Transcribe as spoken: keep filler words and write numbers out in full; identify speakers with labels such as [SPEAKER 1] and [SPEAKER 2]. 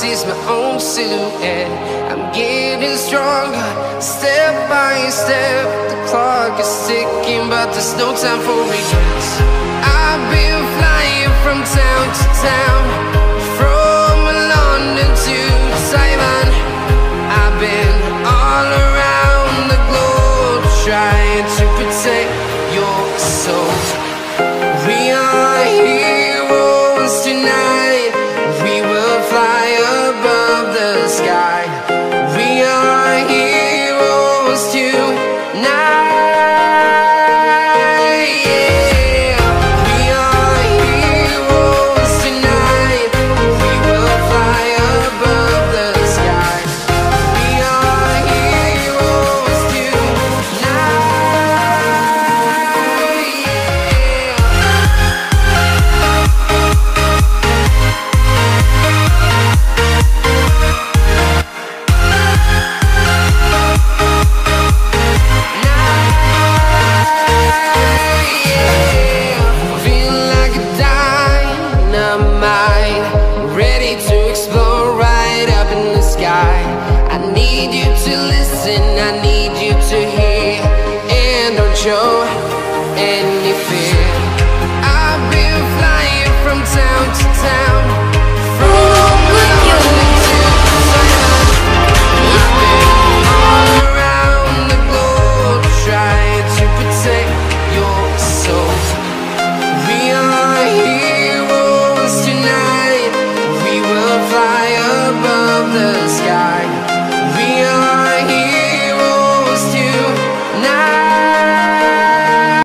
[SPEAKER 1] notice my own silhouette. I'm getting stronger, step by step. The clock is ticking, but there's no time for regrets. I've been flying from town to town,